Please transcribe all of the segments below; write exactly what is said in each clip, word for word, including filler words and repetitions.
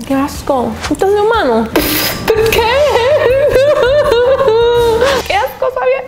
¡Qué asco! ¿Esto es de humano? ¿Qué? ¡Qué asco, sabía!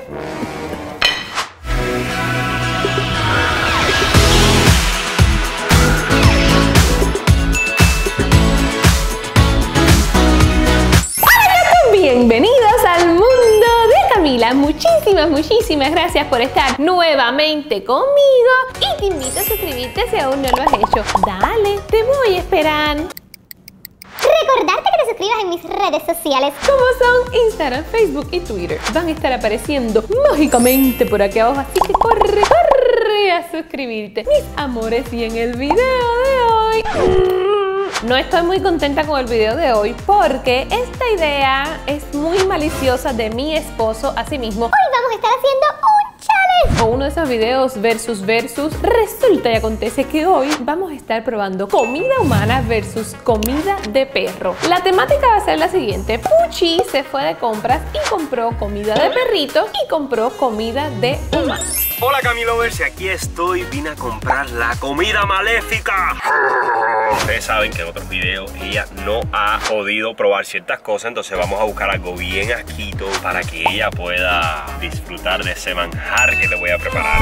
Bienvenidos al mundo de Camila. Muchísimas, muchísimas gracias por estar nuevamente conmigo y te invito a suscribirte si aún no lo has hecho. Dale, te voy a esperar. Recordarte que te suscribas en mis redes sociales, como son Instagram, Facebook y Twitter. Van a estar apareciendo mágicamente por aquí abajo, así que corre, corre a suscribirte, mis amores. Y en el video de hoy... no estoy muy contenta con el video de hoy porque esta idea es muy maliciosa de mi esposo. Asimismo, hoy vamos a estar haciendo un challenge o uno de esos videos versus versus. Resulta y acontece que hoy vamos a estar probando comida humana versus comida de perro. La temática va a ser la siguiente: Puchi se fue de compras y compró comida de perrito y compró comida de humano. Hola Camilovers, y aquí estoy, vine a comprar la comida maléfica. Ustedes saben que en otros videos ella no ha podido probar ciertas cosas, entonces vamos a buscar algo bien asquito para que ella pueda disfrutar de ese manjar que le voy a preparar.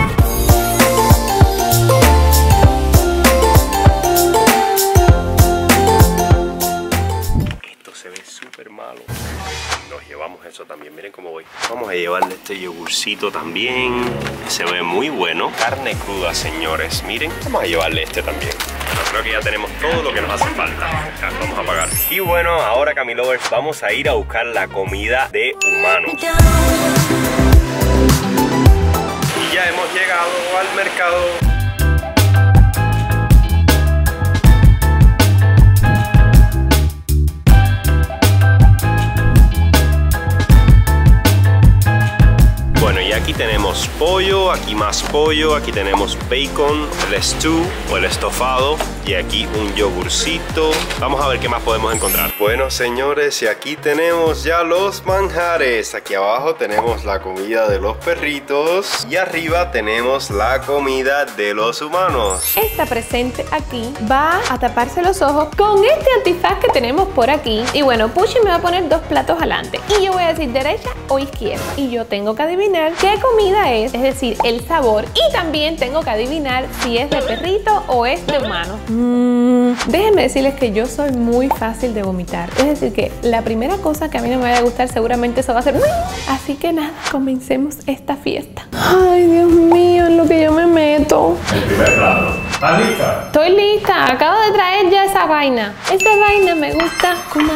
Esto se ve súper malo. Nos llevamos eso también, miren cómo voy. Vamos a llevarle este yogurcito también, que se ve muy bueno. Carne cruda, señores, miren. Vamos a llevarle este también. Bueno, creo que ya tenemos todo lo que nos hace falta. Ya, vamos a pagar. Y bueno, ahora Camilovers, vamos a ir a buscar la comida de humanos. Y ya hemos llegado al mercado. Bueno, y aquí tenemos pollo, aquí más pollo, aquí tenemos bacon, el stew o el estofado y aquí un yogurcito. Vamos a ver qué más podemos encontrar. Bueno, señores, y aquí tenemos ya los manjares. Aquí abajo tenemos la comida de los perritos y arriba tenemos la comida de los humanos. Esta presente aquí va a taparse los ojos con este antifaz que tenemos por aquí. Y bueno, Puchi me va a poner dos platos adelante y yo voy a decir derecha o izquierda. Y yo tengo que adivinar qué comida es, es decir, el sabor. Y también tengo que adivinar si es de perrito o es de humano. Mm, déjenme decirles que yo soy muy fácil de vomitar. Es decir, que la primera cosa que a mí no me vaya a gustar seguramente eso va a ser... Así que nada, comencemos esta fiesta. Ay, Dios mío, en lo que yo me meto. El primer plato. ¿Estás lista? Estoy lista, acabo de traer ya esa vaina. Esa vaina me gusta.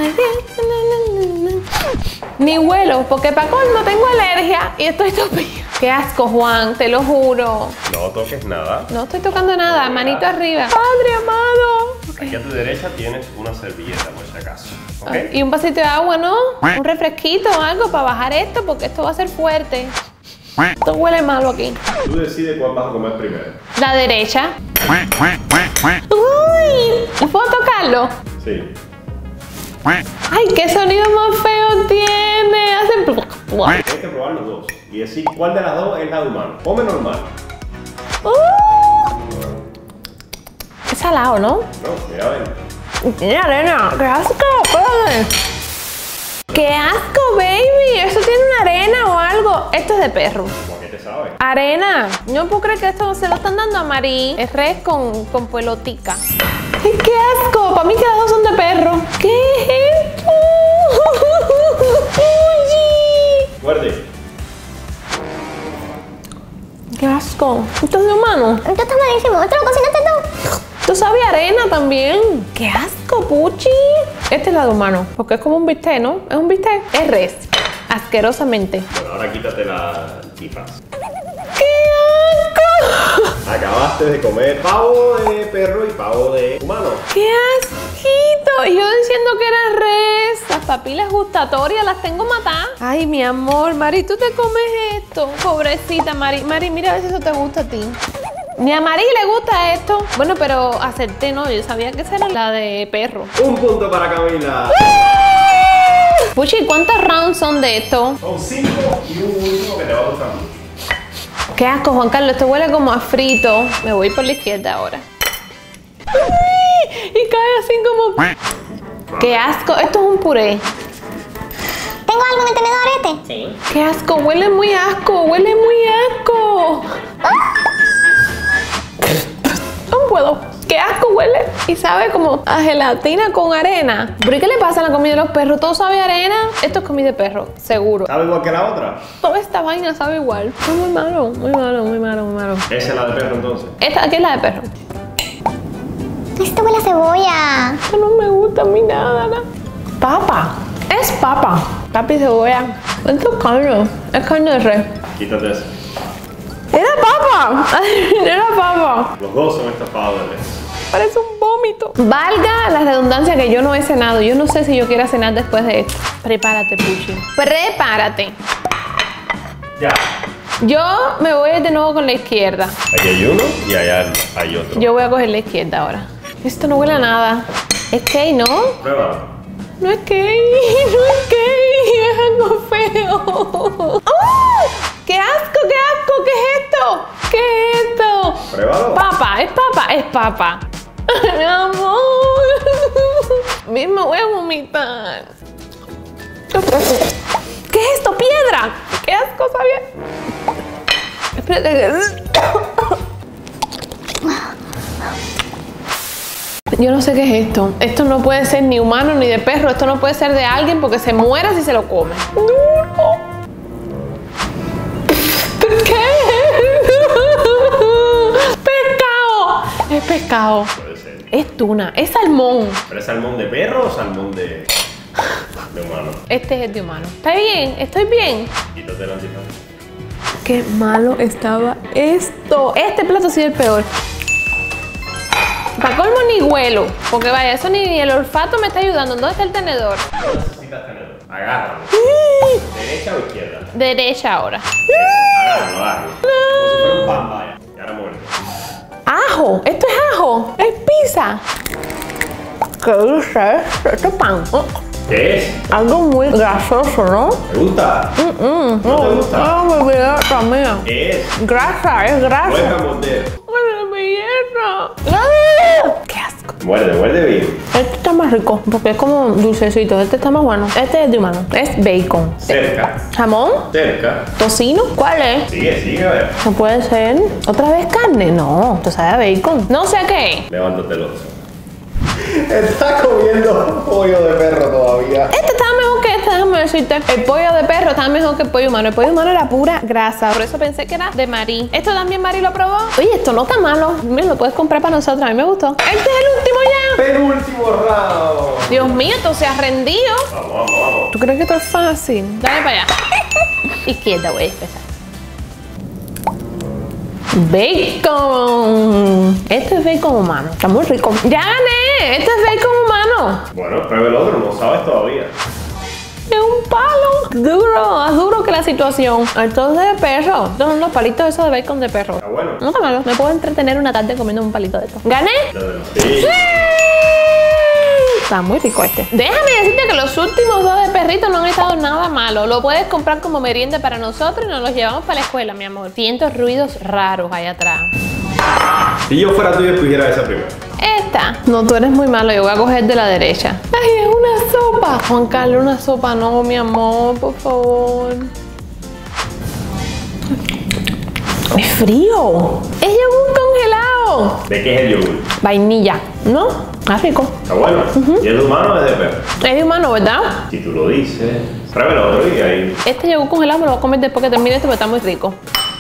Ni huelo, porque para colmo tengo alergia y estoy topida. Qué asco, Juan, te lo juro. No toques nada. No estoy tocando nada, manito arriba. Padre amado. Okay. Aquí a tu derecha tienes una servilleta, por si acaso. ¿Okay? Y un vasito de agua, ¿no? Un refresquito o algo para bajar esto, porque esto va a ser fuerte. Esto huele malo aquí. Tú decides cuál vas a comer primero. La derecha. Uy, ¿puedo tocarlo? Sí. Ay, qué sonido más feo tiene. Hace... Tienes que probar los dos y decir cuál de las dos es la de humano. Come normal. Uh, es salado, ¿no? No, mira, ven. Mira, arena. ¡Qué asco! Espérate. ¡Qué asco, baby! Eso tiene una arena o algo. Esto es de perro. ¿Cómo que te sabe? Arena. No puedo creer que esto se lo están dando a Marí. Es res con, con pelotica. ¡Ay, qué asco! Para mí que las dos son de perro. ¿Qué es esto? Muerde. ¡Qué asco! ¿Esto es de humano? esto está malísimo, esto lo cocinaste tú. Esto sabe a arena también. ¡Qué asco, Puchi! Esta es la de humano, porque es como un bistec, ¿no? Es un bistec. Es res. Asquerosamente. Bueno, ahora quítate la antifaz. ¡Qué asco! Acabaste de comer pavo de perro y pavo de humano. ¡Qué asquito! Y yo diciendo que era res. Las papilas gustatorias las tengo matadas. Ay, mi amor, Mari, ¿tú te comes esto? Pobrecita, Mari. Mari, mira a ver si eso te gusta a ti. Ni a Mari le gusta esto. Bueno, pero acerté, ¿no? Yo sabía que esa era la de perro. Un punto para Camila. Puchi, ¿cuántos rounds son de esto? Son cinco y un último que te va a gustar mucho. Qué asco, Juan Carlos, esto huele como a frito. Me voy por la izquierda ahora. ¡Ay! Y cae así como... ¡Qué asco! Esto es un puré. ¿Tengo algo en el tenedor este? Sí. ¡Qué asco! Huele muy asco, huele muy asco. No puedo. ¡Qué asco huele! Y sabe como a gelatina con arena. ¿Pero y qué le pasa a la comida de los perros? ¿Todo sabe a arena? Esto es comida de perro, seguro. ¿Sabe igual que la otra? Toda esta vaina sabe igual. Es muy malo, muy malo, muy malo, muy malo. Esa es la de perro entonces. Esta aquí es la de perro. Esto huele a cebolla. Esto no me gusta a mí nada, nada. Papa. Es papa. Papa y cebolla. Esto es carne. Es carne de res. Quítate eso. ¡Era papa! ¡Era papa! Los dos son estafados de res. Parece un vómito. Valga la redundancia que yo no he cenado. Yo no sé si yo quiero cenar después de esto. Prepárate, Puchi. Prepárate. Ya. Yo me voy de nuevo con la izquierda. Ahí hay uno y allá hay otro. Yo voy a coger la izquierda ahora. Esto no huele a nada. Es cake, ¿no? Pruébalo. No es cake. No es cake. Es algo feo. ¡Oh! ¡Qué asco! ¡Qué asco! ¿Qué es esto? ¿Qué es esto? Pruébalo. Papa. Es papa. Es papa. Mi amor. Me voy a vomitar. ¿Qué es esto? ¡Piedra! ¡Qué asco, sabía! Espérate. Yo no sé qué es esto. Esto no puede ser ni humano ni de perro. Esto no puede ser de alguien porque se muera si se lo come. ¡Duro! ¿Qué es? ¡Pescado! Es pescado. Puede ser. Es tuna. Es salmón. ¿Pero es salmón de perro o salmón de, de humano? Este es el de humano. ¿Está bien? ¿Estoy bien? Quítate el antifaz. Qué malo estaba esto. Este plato ha sido el peor. Para colmo ni huelo. Porque vaya, eso ni el olfato me está ayudando. ¿Dónde está el tenedor? No necesitas tenedor. Agárralo. ¿Derecha o izquierda? Derecha ahora. Agárralo, agárralo. Como si fuera un pan, vaya. Y ahora muerde. ¡Ajo! ¿Esto es ajo? ¡Es pizza! ¿Qué es esto? Esto es pan. Oh, ¿Qué es? algo muy grasoso, ¿no? ¿Te gusta? Mm, mm. ¿No te gusta? No, me olvidé otra mía. ¿Qué es? Grasa, es grasa. Vuelve a morder. ¡Ay, belleza! ¡Ah! ¡Qué asco! Muerde, muerde bien. Este está más rico porque es como dulcecito. Este está más bueno. Este es de humano. Es bacon. Cerca. ¿Jamón? Cerca. ¿Tocino? ¿Cuál es? Sigue, sigue, a ver. ¿No puede ser? ¿Otra vez carne? No, esto sabe a bacon. No sé a qué. Levántate el oso. Está comiendo pollo de perro todavía. Este estaba mejor que este, déjame decirte. El pollo de perro estaba mejor que el pollo humano. El pollo humano era pura grasa. Por eso pensé que era de Mari. ¿Esto también Mari lo probó? Oye, esto no está malo. Mira, lo puedes comprar para nosotros. A mí me gustó. Este es el último ya. Penúltimo round. Dios mío, esto se ha rendido. Vamos, vamos, vamos. ¿Tú crees que esto es fácil? Dale para allá. Izquierda, voy a empezar. Bacon. Este es bacon humano. Está muy rico. ¡Ya gané! Este es bacon humano. Bueno, pruebe el otro, no sabes todavía. Es un palo. Duro, más duro que la situación. Esto es de perro. Estos son los palitos esos de bacon de perro. Está bueno. No está malo. Me puedo entretener una tarde comiendo un palito de esto. ¿Gané? Sí. Está muy rico este. Déjame decirte que los últimos dos de perrito no han estado nada malos. Lo puedes comprar como merienda para nosotros y nos los llevamos para la escuela, mi amor. Siento ruidos raros allá atrás. Si yo fuera tú, yo escogiera esa primera. Esta. No, tú eres muy malo. Yo voy a coger de la derecha. ¡Ay, es una sopa! Juan Carlos, una sopa no, mi amor, por favor. ¡Es frío! ¡Es yogur congelado! ¿De qué es el yogur? Vainilla, ¿no? Está rico. Está bueno. ¿Y el humano es de perro? Es de humano, ¿verdad? Si tú lo dices. Pruebe el otro y ahí. Este yogur congelado me lo voy a comer después que termine este porque está muy rico.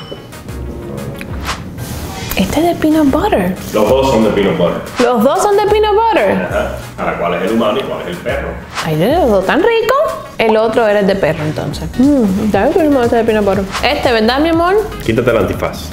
Este es de peanut butter. Los dos son de peanut butter. Los dos son de peanut butter. Ajá. Ahora, ¿cuál es el humano y cuál es el perro? Ay, los dos tan ricos. El otro era el de perro, entonces. Mmm, ¿sabes qué me gusta de peanut butter? Este, ¿verdad, mi amor? Quítate el antifaz.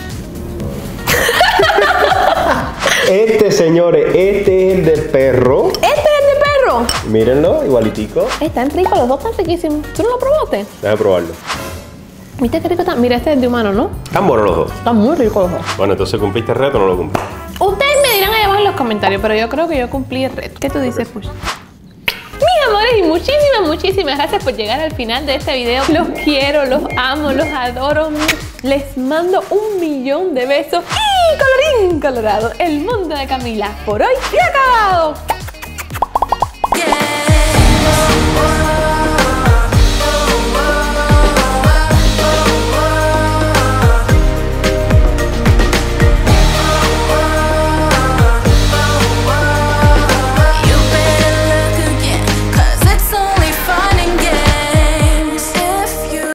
Este, señores, este es el de perro. Este es el de perro. Mírenlo, igualitico. Están ricos, los dos están riquísimos. ¿Tú no lo probaste? Déjame probarlo. ¿Viste qué rico está? Mira, este es de humano, ¿no? Están buenos los dos. Están muy ricos los dos. Bueno, entonces cumpliste el reto o no lo cumpliste. Ustedes me dirán ahí abajo en los comentarios, pero yo creo que yo cumplí el reto. ¿Qué tú dices, Push? Mis amores, y muchísimas, muchísimas gracias por llegar al final de este video. Los quiero, los amo, los adoro. Les mando un millón de besos. Y colorín colorado, el mundo de Camila por hoy se ha acabado.